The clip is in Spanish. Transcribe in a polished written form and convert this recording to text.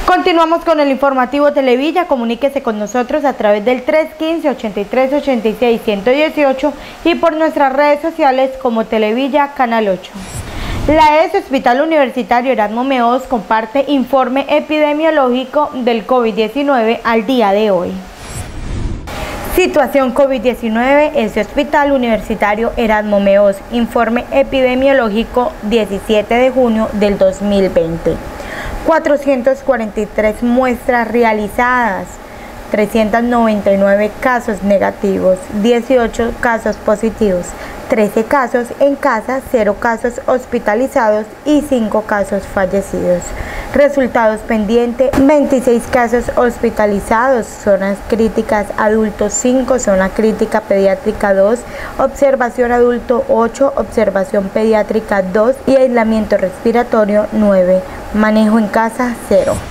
Continuamos con el informativo Televilla. Comuníquese con nosotros a través del 315-8386-118 y por nuestras redes sociales como Televilla Canal 8. La ES Hospital Universitario Erasmo Meós comparte informe epidemiológico del COVID-19 al día de hoy. Situación COVID-19, ES Hospital Universitario Erasmo Meós, informe epidemiológico 17 de junio del 2020. 443 muestras realizadas, 399 casos negativos, 18 casos positivos, 13 casos en casa, 0 casos hospitalizados y 5 casos fallecidos. Resultados pendientes, 26 casos hospitalizados, zonas críticas adultos 5, zona crítica pediátrica 2, observación adulto 8, observación pediátrica 2 y aislamiento respiratorio 9. Manejo en casa 0.